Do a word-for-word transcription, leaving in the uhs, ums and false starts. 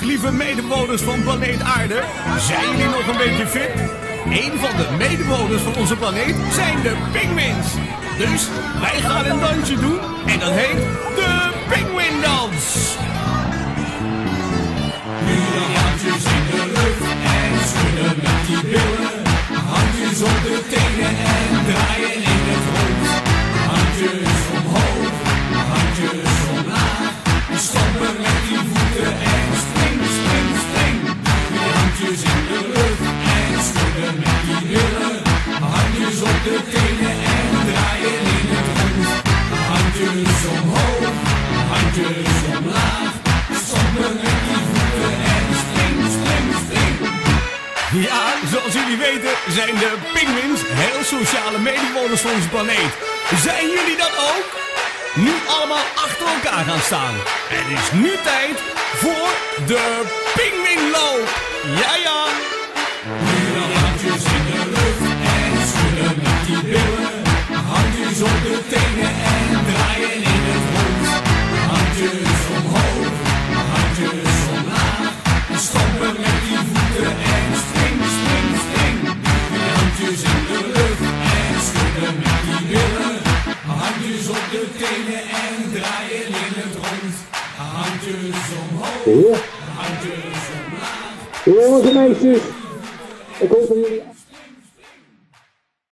lieve medebewoners van planeet Aarde. Zijn jullie nog een beetje fit? Een van de medebewoners van onze planeet zijn de pinguïns. Dus wij gaan een dansje doen en dat heet de pinguïndans. Nu de handjes in de lucht en schudden met die billen. Handjes op de tenen en draaien in het rond. Handjes omhoog, handjes omlaag. Stampen met die voeten en spring, spring, spring. Nu de handjes in de lucht en schudden met die billen. Handjes op de tenen en draaien in het rond. Handjes omhoog, handjes omlaag. Stampen met die voeten en spring, spring, spring. Ja, zoals jullie weten zijn de pinguïns heel sociale medebewoners van onze planeet. Zijn jullie dat ook? Nu allemaal achter elkaar gaan staan. Het is nu tijd voor de pinguïnloop. Ja, ja. Nu dan handjes in de lucht en schudden met die billen. Handjes op de tenen en draaien in het rond. Handjes omhoog, handjes omlaag. Stampen met die voeten en spring, spring, spring. Nu handjes in de lucht en schudden met die billen. Handjes op de tenen en draaien in het rond. Handjes omhoog, handjes omlaag. Jongens en meisjes, ik hoop dat jullie...